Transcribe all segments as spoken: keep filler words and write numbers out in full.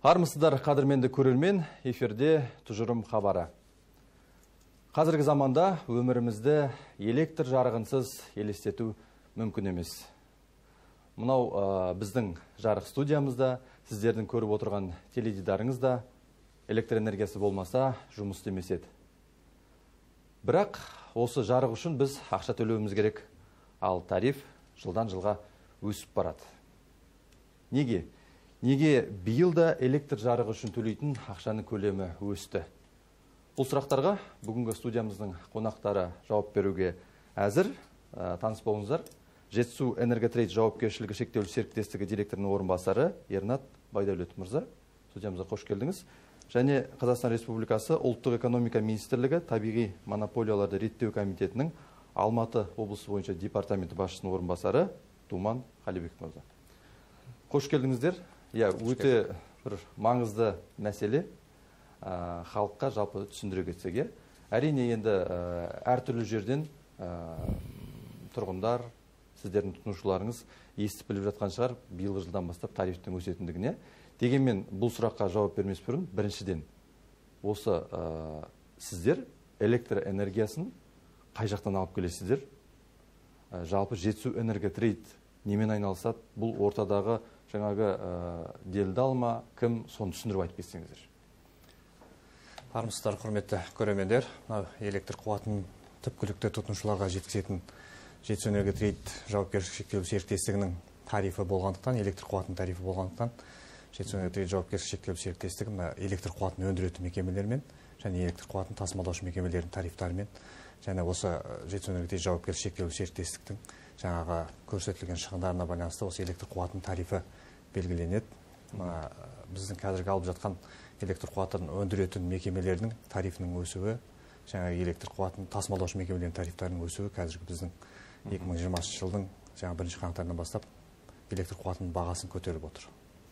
Армысыздар, қадірменді көрермен, эфирде тұжырым хабары. Қазіргі заманда өмірімізді электр жарығынсыз елестету мүмкін емес. Мынау ә, біздің жарық студиямызда, сіздердің көріп отырған теледидарыңызда электр энергиясы болмаса жұмыс істемес еді. Бірақ осы жарық үшін біз ақша төлеуіміз керек, ал тариф жылдан жылға өсіп барады. Неге? Неге биыл да электр жарығы үшін төлейтін ақшаның көлемі өсті? Бұл сұрақтарға бүгінгі студиямыздың қонақтары жауап беруге әзір. Ә, таныс болыңыздар. Жетісу Энерготрейд жауапкершілігі шектеулі серіктестігі директорының орынбасары Ернат Байдәулет мырза. Студиямызға қош келдіңіз. Және Қазақстан Республикасы Ұлттық экономика министрлігі табиғи монополияларды реттеу комитетінің Алматы облысы бойынша департаменті басшысының орынбасары Думан Қалибек мырза. Қош келдіңіздер. Я, өте бір маңызды мәселе, ә, халыққа жалпы түсіндіре кетсек. Әрине енді ә, әртүрлі жерден ә, тұрғындар, сіздердің тұтынушыларыңыз естіп біліп жатқан шығар, биылғы жылдан бастап тарифтің өсетіндігіне. Дегенмен бұл сұраққа жауап бермес бұрын, біріншіден осы ә, сіздер электр энергиясын қай жақтан алып келесіздер? Ә, жалпы Жетісу Энерготрейд немен айналысады? Бұл ортадағы жаңағы ә, делдал ма, кім, соны түсіндіріп айтып кетсеңіздер. Армысыздар, құрметті көрермендер. Электр қуатын түпкілікті тұтынушыларға жеткізетін Жетісу Энерготрейд жауапкершілігі шектеулі серіктестігінің тарифі болғандықтан, электр қуатының тарифі болғандықтан, Жетісу Энерготрейд жауапкершілігі шектеулі серіктестігі электр қуатын өндіретін мекемелермен және электр қуатын тасымалдаушы мекемелердің тарифтарымен және осы Жетісу Энерготрейд жауапкершілігі шектеулі серіктестіктің жаңағы көрсетілген шығындарына байланысты осы электр қуатының тарифі белгіленеді. Біздің қазіргі алып жатқан электр қуатын өндіретін мекемелердің тарифінің өсуі, жаңағы электр қуатын тасымалдаушы мекемелердің тарифтарының өсуі қазіргі біздің екі мың жиырмасыншы жылдың жаңа бірінші қаңтарынан бастап электр қуатының бағасын көтеріп отыр.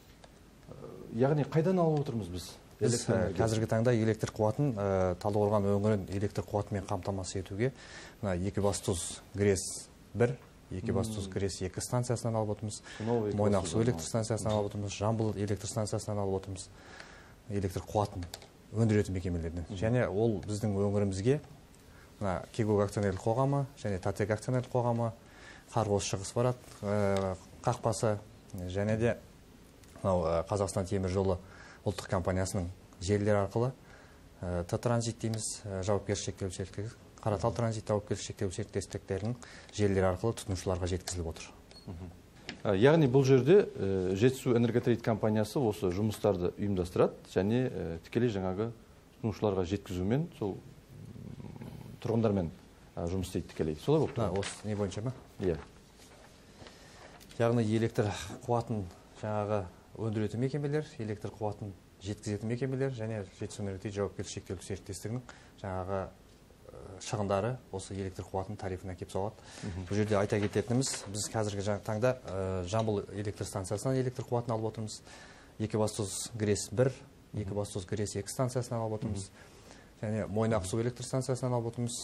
Яғни қайдан алып отырмыз біз? Біз қазіргі таңда электр қуатын Талдықорған өңірін электр қуатымен қамтамасыз етуге Екібастұз ГРЭС бір, Екібастұз ГРЭС екі станциясынан алып отырмыз. Мойнақсу электр станциясынан алып отырмыз. Жамбыл электр станциясынан алып отырмыз. Электр қуатын өндіретін мекемелерден. Және ол біздің өңірімізге Кегок акционерлік қоғамы және Татек акционерлік қоғамы, Қарғос шығыс барат қақпасы және де Қазақстан темір жолы ұлттық компаниясының желілер арқылы Т-транзит дейміз жауапкершілігі шектеулі серіктестік, Қаратал транзит жауапкершілігі шектеулі серіктестіктерінің желілер арқылы тұтынушыларға жеткізіліп отыр. Яғни бұл жерде Жетісу Энерготрейд компаниясы осы жұмыстарды ұйымдастырады және тікелей жаңағы тұтынушыларға жеткізумен, сол тұрғындармен жұмыс істейді тікелей. Солай болып тұр? Осы не бойынша ма? Иә. Яғни электр қуатын жаңағы өндіретін мекемелер, электр қуатын жеткізетін мекемелер және Жетісу Энерготрейд жауапкершілігі шектеулі серіктестігінің жаңағы шығындары осы электр қуатының тарифіне әкеп соғады. Бұл жерде айта кететініміз, біз қазіргі таңда Жамбыл электр станциясынан электр қуатын алып отырмыз. Екібастұз ГРЭС бір, Екібастұз ГРЭС екі станциясынан алып отырмыз. Және Мойнақсу электр станциясынан алып отырмыз.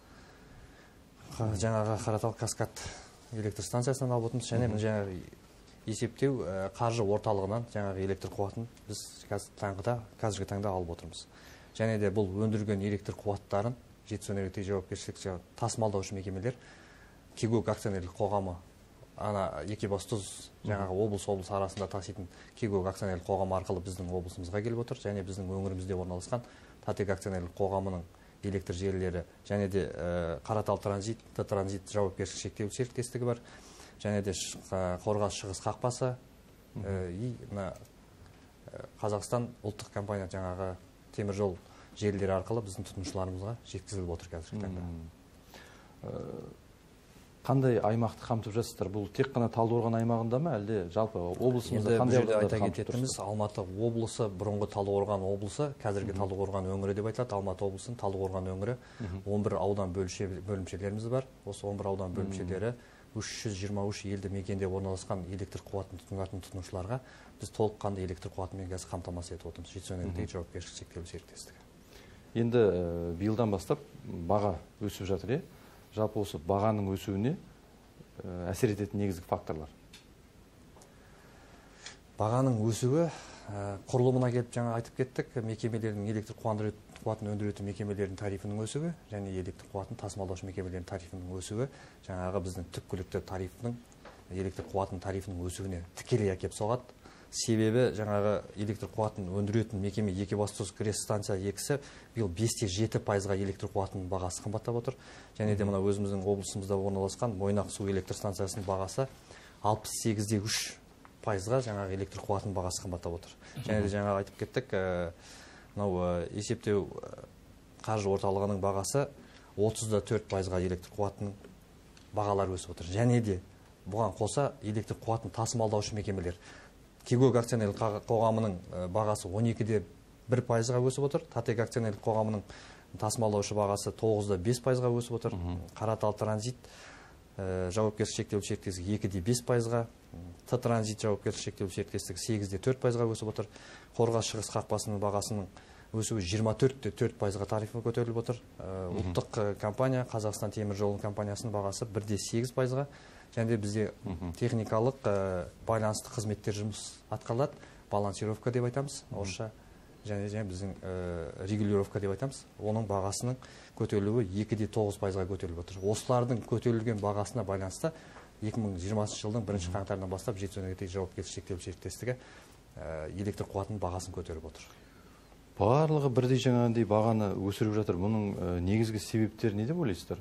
Жаңағы Қаратал Каскад электр станциясынан алып отырмыз. Және жаңағы есептеу қаржы орталығынан жаңағы электр қуатын біз қазіргі таңда алып отырмыз. Және де бұл өндірген электр қуаттарын Жетісу Энерготрейд жауапкершілігі тасымалдаушы мекемелер Кегок акционерлік қоғамы, ана Екібастұз жаңағы облыс облыс арасында таситын Кегок акционерлік қоғамы арқылы біздің облысымызға келіп отыр. Және біздің өңірімізде орналасқан Татек акционерлік қоғамының электр желілері және де Қаратал транзит, Т-транзит жауапкершілігі шектеулі серіктестігі бар. Және де Қорғас шығыс қақпасы, Қазақстан ұлттық компания жаңағы темір жол желілері арқылы біздің тұтынушыларымызға жеткізіліп отыр қазіргі таңда. Қандай аймақты қамтып жатсыздар? Бұл тек қана Талдықорған аймағында ма, әлде жалпы облысымызда қандай аймақтарды қамтып тұрсыз? Алматы облысы, бұрынғы Талдықорған облысы, қазіргі Талдықорған өңірі деп айтылады. Алматы облысының Талдықорған өңірі он бір аудан бөлімшелеріміз бар. Осы он бір аудан бөлімшелері үш жүз жиырма үш елді мекенде орналасқан электр қуатын тұтынатын тұтынушыларға біз толыққанды электр қуатымен қазір қамтамасыз етіп отырмыз. Жетісу Энерготрейд жауапкершілігі шектеулі серіктестігі. Енді биылдан бастап баға өсіп жатыр. Жалпы осы бағаның өсуіне әсер ететін негізгі факторлар. Бағаның өсуі құрылымына келіп жаңа айтып кеттік, мекемелердің электр қуатын өндіретін мекемелердің тарифінің өсуі және электр қуатын тасымалдаушы мекемелердің тарифінің өсуі жаңағы біздің түпкілікті тарифінің электр қуатының тарифінің өсуіне тікелей әкеп соғады. Себебі жаңағы электр қуатын өндіретін мекеме Екібастұз ГРЭС станция екісі биыл бесте жеті пайызға электр қуатының бағасы қымбаттап отыр. Және де мына өзіміздің облысымызда орналасқан Мойнақ су электр станциясының бағасы алпыс сегізде үш пайызға жаңағы электр қуатының бағасы қымбаттап отыр. Және де жаңа айтып кеттік, мынау есептеу қаржы орталығының бағасы отызда төрт пайызға электр қуатының бағалары өсіп отыр. Және де бұған қоса электр қуатын тасымалдаушы мекемелер Кегок акционерлік қоғамының бағасы он екіде бір пайызға өсіп отыр. Татек акционерлік қоғамының тасымалдаушы бағасы тоғызда бес пайызға өсіп отыр. Қаратал транзит жауапкершілігі шектеулі серіктестігі екіде бес пайызға, Т транзит жауапкершілігі шектеулі серіктестігі сегізде төрт пайызға өсіп отыр. Қорғас шығыс қақпасының бағасының өсуі жиырма төртте төрт пайызға тарифі көтеріліп отыр. Ұлттық компания Қазақстан темір жолы компаниясының бағасы бірде сегіз пайызға. Және бізде техникалық байланысты қызметтер жұмыс атқарылады. Балансировка деп айтамыз, орысша. Және де біздің регулировка деп айтамыз. Оның бағасының көтерілуі екіде тоғыз пайызға көтеріліп отыр. Осылардың көтерілген бағасына байланысты екі мың жиырмасыншы жылдың бірінші қаңтарынан бастап Жетісу-Энергетика жауапкершілігі шектеулі серіктестігі электр қуатының бағасын көтеріп отыр. Барлығы бірдей жаңағындай бағаны өсіріп жатыр. Бұның негізгі себептері не деп ойлайсыздар?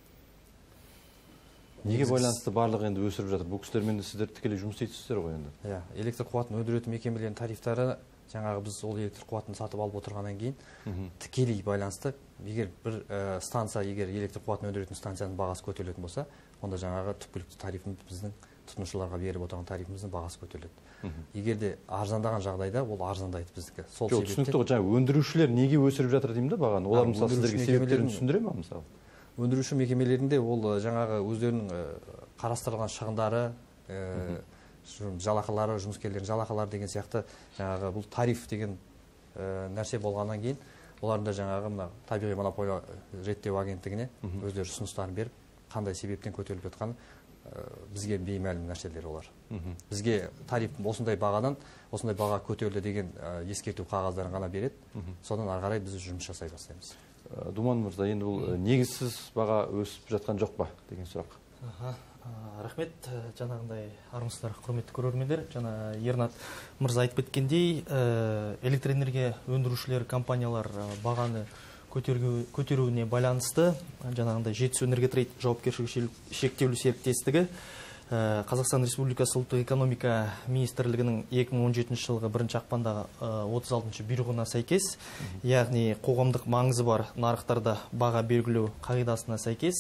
Неге байланысты барлығы енді өсіріп жатыр? Бұл кісілермен сіздер тікелей жұмыс істейсіздер ғой енді. Иә, электр қуатын өндіретін мекемелердің тарифтары жаңағы біз ол электр қуатын сатып алып отырғаннан кейін тікелей байланысты. Егер бір станция, егер электр қуатын өндіретін станцияның бағасы көтерілетін болса, онда жаңағы түпкілікті тарифіміз біздің тұтынушыларға беріп отырған тарифіміздің бағасы көтеріледі. Егер де арзандаған жағдайда ол арзандайды біздікі. Сол себептен. Түсінікті ғой, жаңа өндірушілер неге өсіріп жатыр деймін да бағаны? Олар мысалы сіздерге себептерін түсіндіре ме мысалы? Өндіруші мекемелерінде ол жаңағы өздерінің қарастырылған шығындары, жалақылары, жұмыскерлердің жалақылары деген сияқты жаңағы бұл тариф деген нәрсе болғаннан кейін оларында жаңағы мына табиғи монополия реттеу агенттігіне өздері ұсыныстарын беріп, қандай себептен көтеріліп жатқаны бізге беймәлім нәрселер олар. Бізге тариф осындай бағадан осындай баға көтерілді деген ескерту қағаздарын ғана береді. Содан ары қарай біз жұмыс жасай бастаймыз. Думан мырза, енді бұл негізсіз баға өсіп жатқан жоқ па деген сұрақ. Рахмет, жаңағындай армысыздар, құрметті көрермендер. Жаңа Ернат мырза айтып кеткендей, электроэнергия өндірушілер компаниялар бағаны көтеруіне байланысты жаңағындай Жетісу-Энерготрейд жауапкершілігі шектеулі серіктестігі Қазақстан Республикасы ұлттық экономика министрлігінің екі мың он жетінші жылғы бірінші ақпандағы отыз алтыншы бұйрығына сәйкес, яғни қоғамдық маңызы бар нарықтарда баға белгілеу қағидасына сәйкес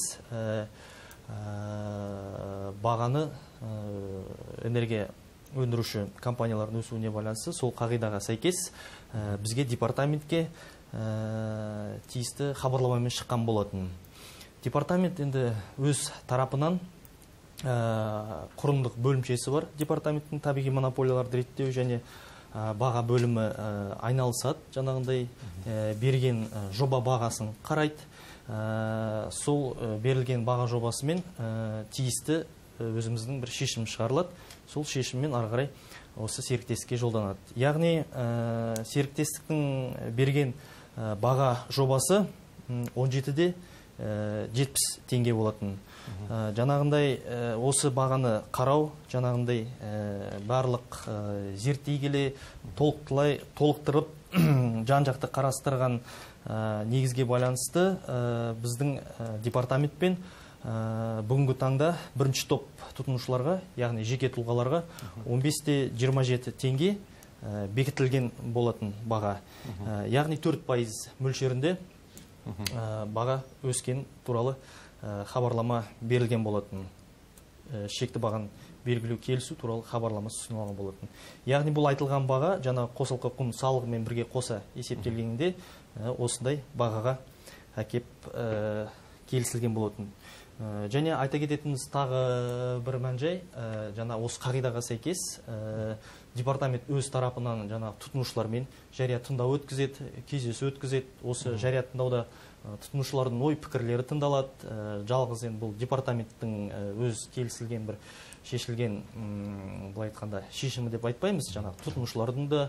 бағаны энергия өндіруші компаниялардың өсуіне байланысты сол қағидаға сәйкес бізге департаментке тиісті хабарламамен шыққан болатын. Департамент енді өз тарапынан құрылымдық бөлімшесі бар. Департаменттің табиғи монополияларды реттеу және баға бөлімі айналысады. Жаңағындай берген жоба бағасын қарайды. Сол берілген баға жобасымен тиісті өзіміздің бір шешім шығарылады. Сол шешіммен ары қарай осы серіктестікке жолданады. Яғни серіктестіктің берген баға жобасы он жетіде жетпіс теңге болатын. Жаңағындай осы бағаны қарау, жаңағындай барлық зерттей келе, толықтырып, жан-жақты қарастырған негізге байланысты біздің департаментпен бүгінгі таңда бірінші топ тұтынушыларға, яғни жеке тұлғаларға он бесте жиырма жеті теңге бекітілген болатын баға. Яғни төрт пайыз мөлшерінде баға өскен туралы хабарлама берілген болатын. Шекті бағаны белгілеу келісу туралы хабарлама ұсынылған болатын. Яғни бұл айтылған баға жаңа қосалқы құн салығымен бірге қоса есептелгенде осындай бағаға әкеп келісілген болатын. Және айта кететініміз тағы бір мән жай, жаңа осы қағидаға сәйкес департамент өз тарапынан жаңа тұтынушылармен жария тыңдау өткізеді, кездесу өткізеді. Осы жария тыңдауда тұтынушылардың ой пікірлері тыңдалады. Жалғыз енді бұл департаменттің өз келісілген бір шешілген, былай айтқанда, шешімі деп айтпаймыз. Жаңа тұтынушылардың да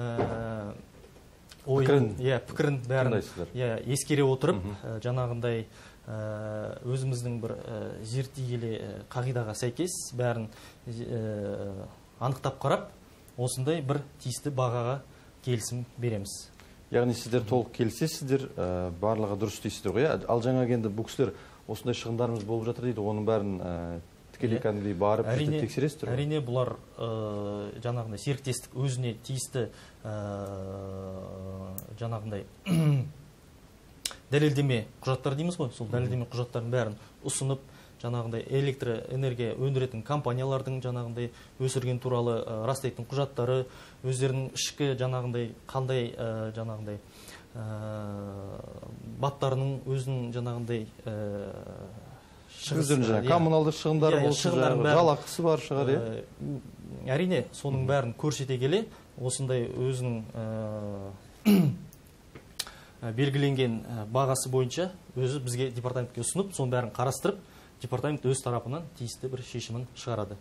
ойын, пікірін бәрін ескере отырып, жаңағындай өзіміздің бір зерттей келе қағидаға сәйкес бәрін анықтап қарап, осындай бір тиісті бағаға келісім береміз. Яғни сіздер толық келісесіздер, барлығы дұрыс дейсіздер ғой. Ал жаңа енді бұл кісілер осындай шығындарымыз болып жатыр дейді, оның бәрін тікелей кәдімгідей барып тексересіздер ғой? Әрине, бұлар жаңағындай серіктестік өзіне тиісті жаңағындай дәлелдеме құжаттар дейміз ғой, сол дәлелдеме құжаттардың бәрін ұсынып, жаңағындай электроэнергия өндіретін компаниялардың жаңағындай өсірген туралы растайтын құжаттары, өздерінің ішкі жаңағындай қандай жаңағындай баптарының өзінің жаңағындай коммуналдық шығындары болсын, жалақысы бар шығар, е? Әрине, соның бәрін көрсете келе, осындай өзінің белгіленген бағасы бойынша өзі бізге департаментке ұсынып, соның бәрін қарастырып, департамент өз тарапынан тиісті бір шешімін шығарады.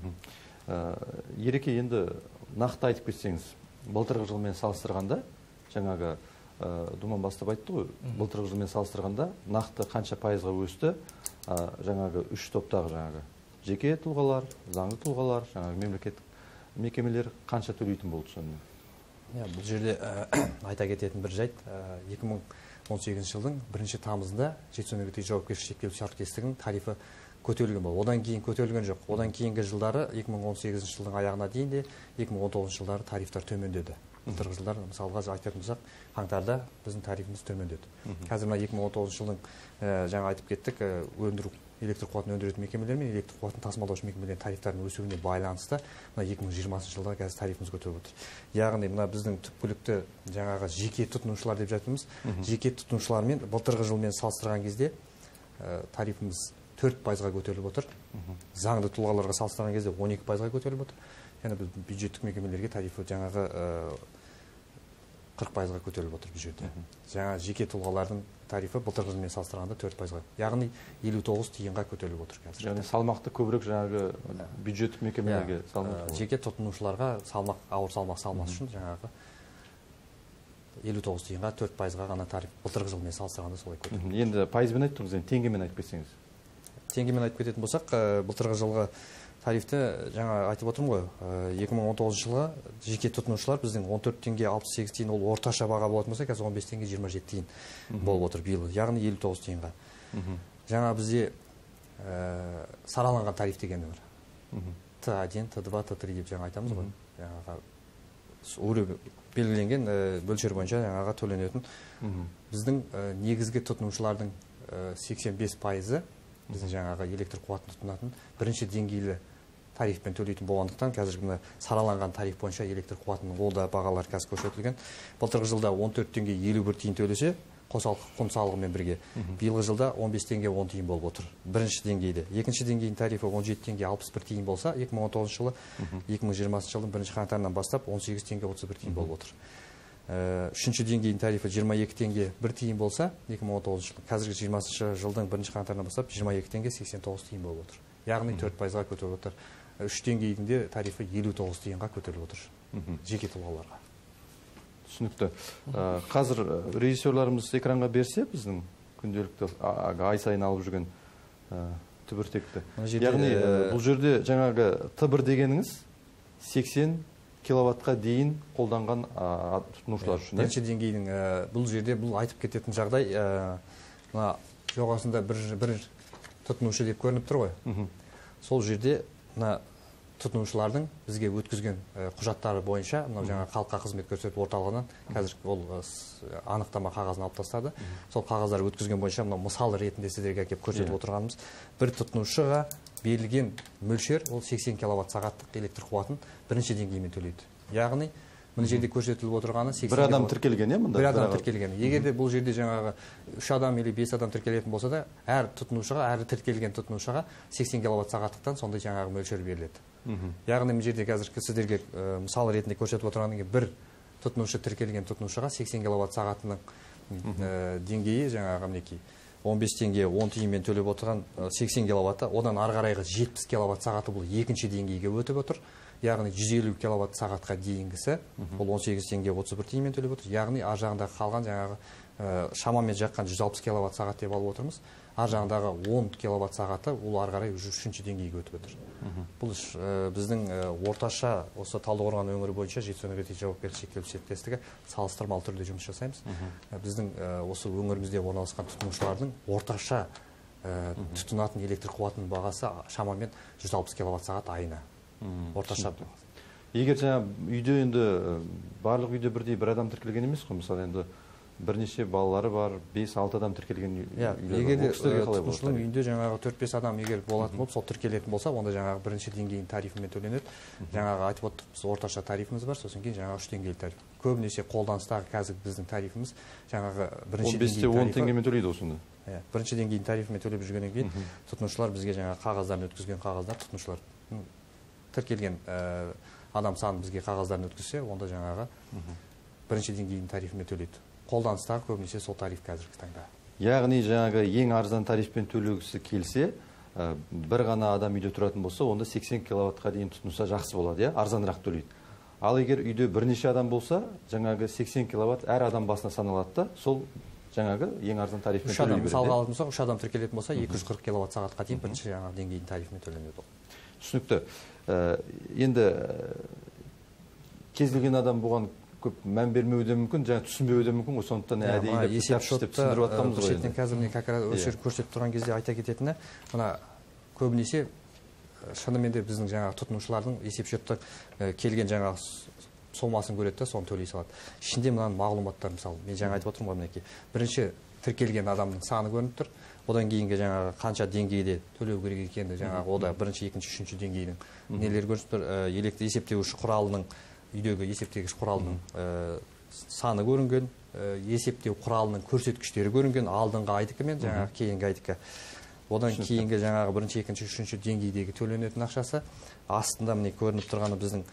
Ереке, енді нақты айтып кетсеңіз, былтырғы жылмен салыстырғанда, жаңағы Думан бастап айтты ғой, былтырғы жылмен салыстырғанда нақты қанша пайызға өсті, жаңағы үш топтағы жаңағы жеке тұлғалар, заңды тұлғалар, жаңағы мемлекеттік мекемелер қанша төлейтін болды сонымен? Бұл жерде айта кететін бір жайт, екі мың он сегізінші жылдың бірінші тамызында Жетісу-Энергетик жауапкершілігі шектеулі серіктестігінің тарифі көтерілген болды. Одан кейін көтерілген жоқ. Одан кейінгі жылдары екі мың он сегізінші жылдың аяғына дейін де екі мың он тоғызыншы жылдары тарифтар төмендеді. Былтырғы жылдар, мысалға айтатын болсақ, қаңтарда біздің тарифіміз төмендеді. Қазір мына екі мың он тоғызыншы жылдың жаңа айтып кеттік, өндіру электр қуатын өндіретін мекемелер мен электр қуатын тасымалдаушы мекемелердің тарифтарының өсуіне байланысты мына екі мың жиырмасыншы жылда қазір тарифіміз көтеріліп отыр. Яғни мына біздің түпкілікті жаңағы жеке тұтынушылар деп жатырмыз. Жеке тұтынушылармен былтырғы жылмен салыстырған кезде тарифіміз төрт пайызға көтеріліп отыр. Заңды тұлғаларға салыстырған кезде он екі пайызға көтеріліп отыр. Яғни біз бюджеттік мекемелерге тарифі жаңағы қырық пайызға көтеріліп отыр бұл жерде. Жаңа жеке тұлғалардың тарифі былтырғы жылмен салыстырғанда төрт пайызға. Яғни елу тоғыз тиынға көтеріліп отыр қазір. Яғни салмақты көбірек жаңағы бюджеттік мекемелерге салмақ. Жеке тұтынушыларға салмақ, ауыр салмақ салмас үшін жаңағы елу тоғыз тиынға төрт пайызға ғана тариф былтырғы жылмен салыстырғанда солай көтерілді. Енді пайызбен айтып тұрмыз, енді теңгемен айтып кетсеңіз. Теңгемен айтып кететін болсақ, былтырғы жылғы тарифті жаңа айтып отырмын ғой, екі мың он тоғызыншы жылы жеке тұтынушылар біздің он төрт теңге алпыс сегіз тиын ол орташа баға болатын болса, қазір он бес теңге жиырма жеті тиын болып отыр биыл, яғни елу тоғыз тиынға. Жаңа бізде сараланған тариф дегені бар. Т один, Т два, Т три деп жаңа айтамыз ғой. Жаңағы белгіленген мөлшер бойынша жаңаға төленетін біздің негізгі тұтынушылардың сексен бес пайызы біздің жаңағы электр қуатын тұтынатын бірінші деңгейлі тарифпен төлейтін болғандықтан қазіргі мына сараланған тариф бойынша электр қуатының ол да бағалар қазір көрсетілген. Былтырғы жылда он төрт теңге елу бір тиын төлесе, қосалқы құн салығымен бірге. Биылғы жылда он бес теңге он тиын болып отыр. Бірінші деңгейде. Екінші деңгейдің тарифі он жеті теңге алпыс бір тиын болса, екі мың он тоғызыншы жылы, екі мың жиырмасыншы жылдың бірінші қаңтарынан бастап он сегіз теңге отыз бір тиын болып отыр. Үшінші деңгейдің тарифі жиырма екі теңге бір тиын болса, екі мың он тоғызыншы жыл, қазіргі жиырмасыншы жылдың бірінші қаңтарынан бастап жиырма екі теңге сексен тоғыз тиын болып отыр. Яғни төрт пайызға көтеріліп отыр. Үш деңгейдің де тарифі елу тоғыз тиынға көтеріліп отыр. Жеке тұлғаларға. Түсінікті. Қазір режиссерларымыз экранға берсе, біздің күнделікті ай сайын алып жүрген түбіртекті. Яғни бұл жерде жаңағы Т бір дегеніңіз сексен киловаттқа дейін қолданған тұтынушылар үшін. Бірінші деңгейдің бұл жерде бұл айтып кететін жағдай, жоғасында бір тұтынушы деп көрініп тұр ғой. Сол жерде тұтынушылардың бізге өткізген құжаттары бойынша, жаңа халыққа қызмет көрсету орталығынан қазір ол анықтама қағазын алып тастады. Сол қағаздар өткізген бойынша мысал ретінде сіздерге әкеп көрсетіп отырғанымыз, бір тұтынушыға берілген мөлшер ол сексен киловатт сағаттық электр қуатын бірінші деңгеймен төлейді. Яғни Мына жерде көрсетіліп отырғаны сексен бір адам тіркелген, е, мында? Бір адам тіркелген. Егер де бұл жерде жаңағы үш адам или бес адам тіркелетін болса да, әр тұтынушыға, әр тіркелген тұтынушыға сексен киловатт сағаттықтан сондай жаңағы мөлшер беріледі. Яғни мына жерде қазір сіздерге мысал ретінде көрсетіп отырғаннан кейін бір тұтынушы тіркелген тұтынушыға сексен киловатт сағатының деңгейі жаңағы мінекей он бес теңге он тиынмен төлеп отырған сексен киловатты, одан ары қарайғы жетпіс киловатт сағаты бұл екінші деңгейге өтіп отыр. Яғни жүз елу киловатт сағатқа дейінгісі бұл он сегіз теңге отыз бір тиынмен төлеп отыр. Яғни ар жағындағы қалған жаңағы шамамен жаққан жүз алпыс киловатт сағат деп алып отырмыз. Ар жағындағы он киловатт сағаты ол ары қарай үшінші деңгейге өтіп отыр. Бұл біздің орташа осы Талдықорған өңірі бойынша Жетісу энергетика жауапкершілігі шектеулі серіктестігі салыстырмалы түрде жұмыс жасаймыз. Біздің осы өңірімізде орналасқан тұтынушылардың орташа тұтынатын электр қуатының бағасы шамамен жүз алпыс киловатт сағат айына. Орташа. Егер жаңа үйде енді барлық үйде бірдей бір адам тіркелген емес қой, мысалы енді бірнеше балалары бар, бес алты адам тіркелген үйлер. Егер де тұтынушының үйінде жаңағы төрт бес адам егер болатын болып, сол тіркелетін болса, онда жаңағы бірінші деңгейдің тарифімен төленеді. Жаңағы айтып отырдық, біз орташа тарифіміз бар, сосын кейін жаңағы үш деңгейлі тариф. Көбінесе қолданыстағы қазір біздің тарифіміз жаңағы бірінші деңгейдің тарифі. он бесте он теңгемен төлейді осында. Бірінші деңгейдің тарифімен төлеп жүргеннен кейін тұтынушылар бізге жаңағы қағаздарын өткізген қағаздар, тұтынушылар тіркелген адам саны бізге қағаздарын өткізсе, онда жаңағы бірінші деңгейдің тарифімен төлейді. Қолданыстағы көбінесе сол тариф қазіргі таңда. Яғни жаңағы ең арзан тарифпен төлегісі келсе, бір ғана адам үйде тұратын болса, онда сексен киловаттқа дейін тұтынса жақсы болады, арзанырақ төлейді. Ал егер үйде бірнеше адам болса, жаңағы сексен киловатт әр адам басына саналады да, сол жаңағы ең арзан тарифпен төлей береді. Мысалға алатын болсақ, үш адам тіркелетін болса, екі жүз қырық киловатт сағатқа дейін бірінші жаңағы деңгейдің тарифімен төленеді. Түсінікті. Енді кез келген адам бұған көп мән бермеуі де мүмкін, жаңа түсінбеуі де мүмкін ғой, сондықтан әдейі есеп шотты қазір міне қазір өшір көрсетіп тұрған кезде айта кететіні, мына көбінесе шынымен де біздің жаңағы тұтынушылардың есеп шотты келген жаңағы сомасын көреді де, соны төлей салады. Ішінде мынаның мағлұматтар, мысалы, мен жаңа айтып отырмын ғой, мінекей. Бірінші тіркелген адамның саны көрініп тұр. Одан кейінгі жаңағы қанша деңгейде төлеу керек екенді, жаңағы ода бірінші, екінші, үшінші деңгейдің нелер көрініп тұр. Электр есептеуіш құралының үйдегі есептегіш құралының саны көрінген, есептеу құралының көрсеткіштері көрінген, алдыңғы айдікі мен жаңағы кейінгі айдікі. Одан кейінгі жаңағы бірінші, екінші, үшінші деңгейдегі төленетін ақшасы астында міне көрініп тұрғаны біздің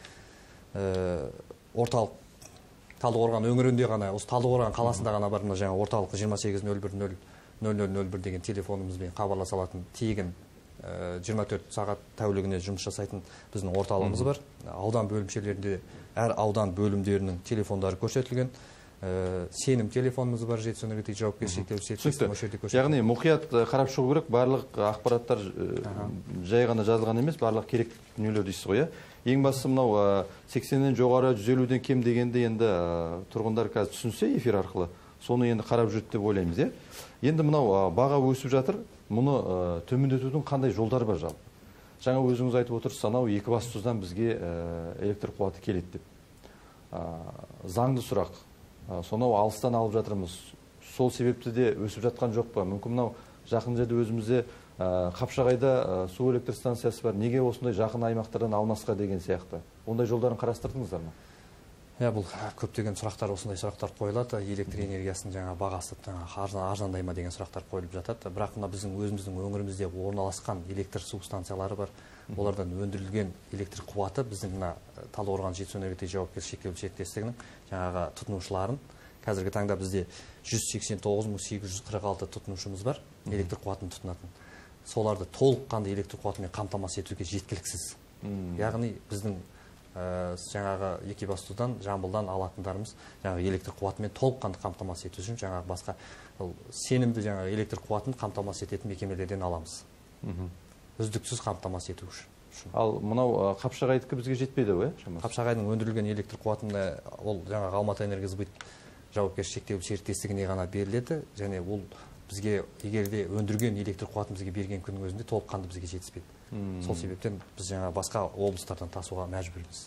орталық Талдықорған өңірінде ғана, осы Талдықорған қаласында ғана бар, жаңа орталық жиырма сегіз нөл бір нөл нөл нөл бір деген телефонымызбен хабарласа алатын тегін жиырма төрт сағат тәулігіне жұмыс жасайтын біздің орталығымыз бар. Аудан бөлімшелерінде әр аудан бөлімдерінің телефондары көрсетілген. Сенім телефонымыз бар, Жетісу энергетика жауапкершілігі шектеулі серіктестігі. Яғни мұқият қарап шығу керек, барлық ақпараттар жай ғана жазылған емес, барлық керек дүниелер дейсіз ғой. Ең бастысы мынау сексеннен жоғары, жүз елуден кем дегенде енді тұрғындар қазір түсінсе эфир арқылы, соны енді қарап жүрді деп ойлаймыз. Енді мынау баға өсіп жатыр, мұны төмендетудің қандай жолдары бар жалпы? Жаңа өзіңіз айтып отырсыз, анау Екібастұздан бізге электр қуаты келеді деп. Заңды сұрақ. Сонау алыстан алып жатырмыз. Сол себепті де өсіп жатқан жоқ па? Мүмкін мынау жақын жерде өзімізде Қапшағайда су электр станциясы бар. Неге осындай жақын аймақтардан алмасқа деген сияқты? Ондай жолдарын қарастырдыңыздар ма? Иә, бұл көптеген сұрақтар, осындай сұрақтар қойылады. Электр энергиясының жаңа бағасы арзандай ма деген сұрақтар қойылып жатады. Бірақ мына біздің өзіміздің өңірімізде орналасқан электр су станциялары бар. Олардан өндірілген электр қуаты біздің мына Талдықорған Жетісу энергетика жауапкершілігі шектеулі серіктестігінің жаңағы тұтынушыларын қазіргі таңда бізде жүз сексен тоғыз мың сегіз жүз қырық алты тұтынушымыз бар, электр қуатын тұтынатын. Соларды толыққанды электр қуатымен қамтамасыз етуге жеткіліксіз. Яғни біздің жаңағы Екібастұздан, Жамбылдан алатындарымыз жаңағы электр қуатымен толыққанды қамтамасыз ету үшін жаңағы басқа сенімді жаңағы электр қуатын қамтамасыз ететін мекемелерден аламыз. Үздіксіз қамтамасыз ету үшін. Ал мынау Қапшағайдікі бізге жетпейді ғой? Қапшағайдың өндірілген электр қуатын ол жаңағы Алматы энергосбыт жауапкершілігі шектеулі серіктестігіне ғана беріледі, және ол бізге егерде өндірген электр қуатын бізге берген күннің өзінде толыққанды бізге жетіспейді. Сол себептен біз жаңа басқа облыстардан тасуға мәжбүрміз.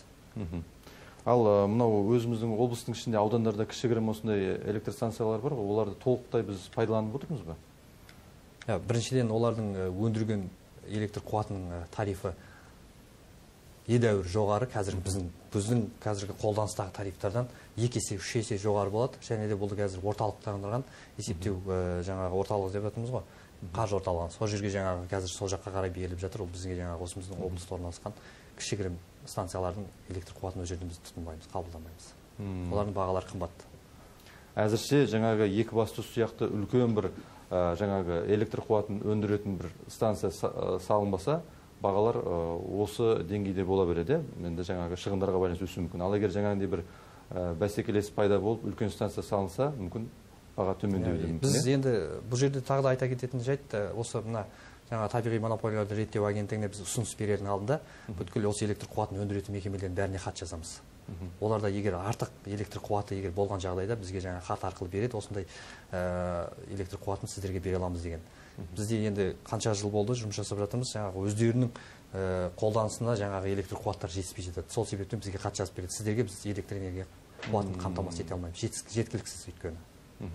Ал мынау өзіміздің облыстың ішінде аудандарда кішігірім осындай электр станциялар бар ғой, оларды толықтай біз пайдаланып отырмыз ба? Біріншіден олардың өндірген электр қуатының тарифі едәуір жоғары, қазір біздің біздің қазіргі қолданыстағы тарифтардан екі есе үш есе жоғары болады. Және де бұл қазір орталықтандырған есептеу жаңағы орталық деп жатырмыз ғой, қаржы орталығы. Сол жерге жаңағы қазір сол жаққа қарай беріліп жатыр. Ол бізге жаңағы осымыздың облыста орналасқан кішігірім станциялардың электр қуатын ол жерден біз тұтынбаймыз, қабылдамаймыз. Олардың бағалары қымбат. Әзірше жаңағы екі басты сияқты үлкен бір жаңағы электр қуатын өндіретін бір станция салынбаса, бағалар осы деңгейде бола береді. Енді жаңағы шығындарға байланысты өсуі мүмкін. Ал егер жаңағындай бір бәсекелестік пайда болып, үлкен станция салынса, мүмкін баға төмендеуі де мүмкін. Біз енді бұл жерде тағы да айта кететін жайт, осы мына жаңа табиғи монополияларды реттеу агенттігіне біз ұсыныс берердің алдында бүткіл осы электр қуатын өндіретін мекемелердің бәріне хат жазамыз. Оларда егер артық электр қуаты егер болған жағдайда бізге жаңа хат арқылы береді, осындай электр қуатын сіздерге бере аламыз деген. Бізде енді қанша жыл болды жұмыс жасап жатырмыз, жаңағы өздерінің қолданысына жаңағы электр қуаттар жетіспей жатады. Сол себептен бізге хат жазып береді. Сіздерге біз электр энергия қуатын қамтамасыз ете алмаймыз. Жеткіліксіз өйткені.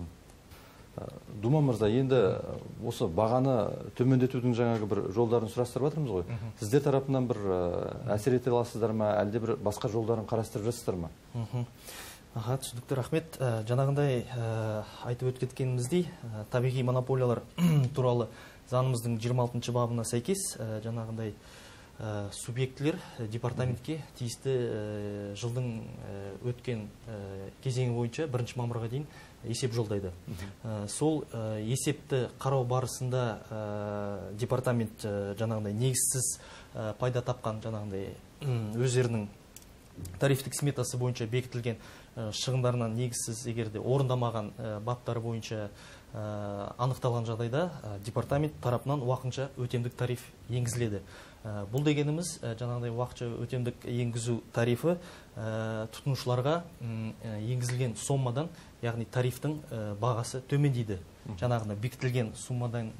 Думан мырза, енді осы бағаны төмендетудің жаңағы бір жолдарын сұрастырып жатырмыз ғой. Сіздер тарапынан бір әсер ете аласыздар ма, әлде бір басқа жолдарын қарастырып жатсыздар ма? Аға, түсінікті, рахмет. Жаңағындай айтып өтіп кеткеніміздей, табиғи монополиялар туралы заңымыздың жиырма алтыншы бабына сәйкес жаңағындай субъектілер департаментке тиісті жылдың өткен кезеңі бойынша бірінші мамырға дейін есеп жолдайды. Сол есепті қарау барысында департамент жаңағындай негізсіз пайда тапқан жаңағындай өздерінің тарифтік сметасы бойынша бекітілген шығындарынан негізсіз егерде орындамаған баптары бойынша анықталған жағдайда департамент тарапынан уақытша өтемдік тариф енгізіледі. Бұл дегеніміз жаңағыдай уақытша өтемдік енгізу тарифі тұтынушыларға енгізілген сомадан, яғни тарифтің бағасы төмендейді. Жаңағыдай бекітілген суммадан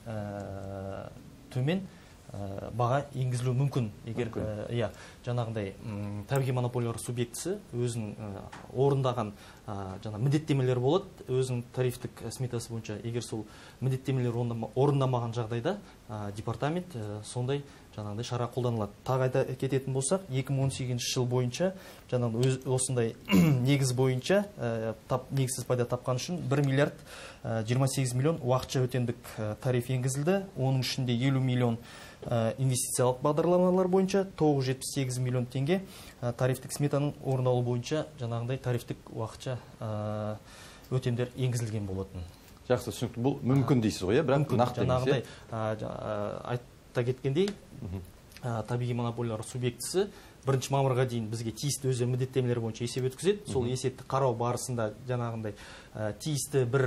төмен баға енгізілуі мүмкін. Егер жаңағындай табиғи монополиялар субъектісі өзінің орындаған міндеттемелер болады, өзінің тарифтік сметасы бойынша, егер сол міндеттемелер орындамаған жағдайда департамент сондай жаңағыдай шара қолданылады. Тағы айта кететін болсақ, екі мың он сегізінші жыл бойынша жаңағыдай осындай негіз бойынша негізсіз пайда тапқан үшін бір миллиард жиырма сегіз миллион уақытша өтемдік тариф енгізілді. Оның ішінде елу миллион инвестициялық бағдарламалар бойынша, тоғыз жүз жетпіс сегіз миллион теңге тарифтік сметаның орындалуы бойынша жаңағындай тарифтік уақытша өтемдер енгізілген болатын. Жақсы, түсінікті. Бұл мүмкін дейсіз ғой, бірақ нақты емес. Жаңағыдай айта кеткендей, табиғи монополиялар субъектісі бірінші мамырға дейін бізге тиісті өз міндеттемелер бойынша есеп өткізеді. Сол есепті қарау барысында жаңағындай тиісті бір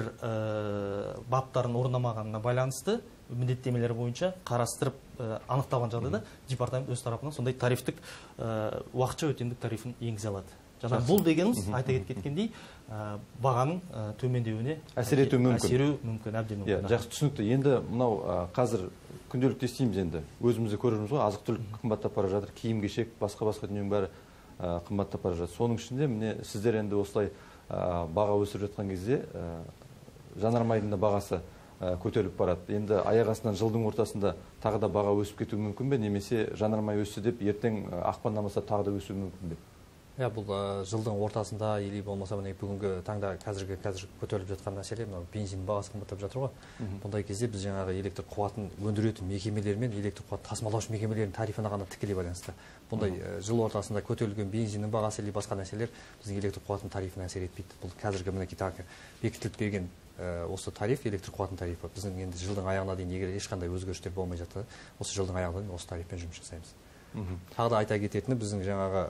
баптарын орындамағанына байланысты міндеттемелер бойынша қарастырып анықталған жағдайда департамент өз тарапынан сондай тарифтік уақытша өтемдік тарифін енгізе алады. Жаңа бұл дегеніміз айта кеткендей бағаның төмендеуіне әсер етуі мүмкін. Әсеру мүмкін, әбден мүмкін. Жақсы, түсінікті. Енді мынау қазір күнделікті естейміз, енді өзімізді көріп ғой, азық-түлік қымбаттап бара жатыр, киім-кешек, басқа-басқа дүниенің бәрі қымбаттап бара жатыр. Соның ішінде міне сіздер енді осылай баға өсіріп жатқан кезде жанармайдың да бағасы көтеріліп барады. Енді аяқ астынан жылдың ортасында тағы да баға өсіп кетуі мүмкін бе, немесе жанармай өсті деп ертең ақпандамаса тағы да өсуі мүмкін бе? Иә, бұл жылдың ортасында или болмаса міне бүгінгі таңда қазіргі қазір көтеріліп жатқан мәселе мынау бензин бағасы қымбаттап жатыр ғой. Бұндай кезде біз жаңағы электр қуатын өндіретін мекемелер мен электр қуатын тасымалдаушы мекемелердің тарифіне ғана тікелей байланысты. Бұндай жыл ортасында көтерілген бензиннің бағасы или басқа нәрселер біздің электр қуатын тарифіне әсер етпейді. Бұл қазіргі мінекей тағы бекітіліп берген осы тариф, электр қуатын тарифі біздің енді жылдың аяғына дейін егер ешқандай өзгерістер болмай жатса, осы жылдың аяғына дейін осы тарифпен жұмыс жасаймыз. Тағы да айта кететіні біздің жаңағы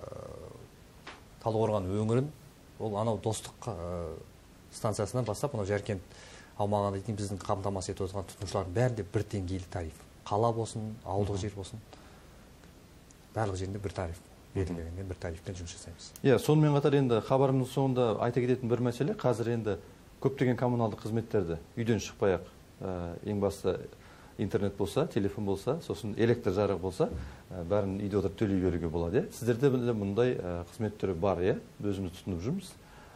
Талдықорған өңірін, ол анау достық станциясынан бастап, анау Жаркент аумағына дейін біздің қамтамасыз етіп отырған тұтынушылардың бәрінде бір деңгейлі тариф. Қала болсын, ауылдық жер болсын, барлық жерінде бір тариф белгіленген, бір тарифпен жұмыс жасаймыз. Иә, сонымен қатар енді хабарымыздың соңында айта кететін бір мәселе, қазір енді көптеген коммуналдық қызметтерді үйден шықпай-ақ, ең басты интернет болса, телефон болса, сосын электр жарық болса, бәрін үйде отырып төлей беруге болады. Сіздерде мұндай қызмет түрі бар, өзіміз тұтынып жүрміз.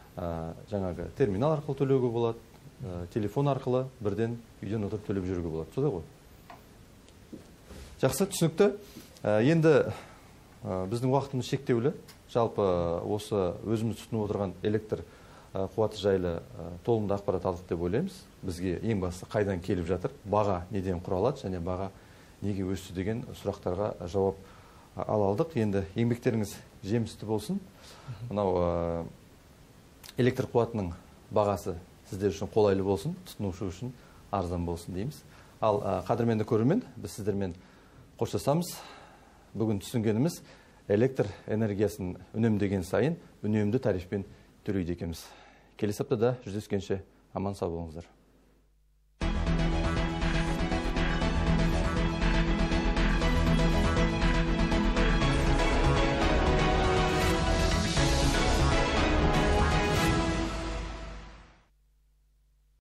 Жаңағы терминал арқылы төлеуге болады, телефон арқылы бірден үйден отырып төлеп жүруге болады. Сонда ғой. Жақсы, түсінікті. Енді біздің уақытымыз шектеулі. Жалпы осы өзіміз тұтынып отырған электр қуаты жайлы толымды ақпарат алдық деп ойлаймыз. Бізге ең басты қайдан келіп жатыр, баға неден құралады және баға неге өсті деген сұрақтарға жауап ала алдық. Енді еңбектеріңіз жемісті болсын. Мынау электр қуатының бағасы сіздер үшін қолайлы болсын, тұтынушы үшін арзан болсын дейміз. Ал қадірменді көрермен, біз сіздермен қоштасамыз. Бүгін түсінгеніміз электр энергиясын үнемдеген сайын үнемді тарифпен төлейді екенбіз. Келесі аптада жүздескенше аман сау болыңыздар.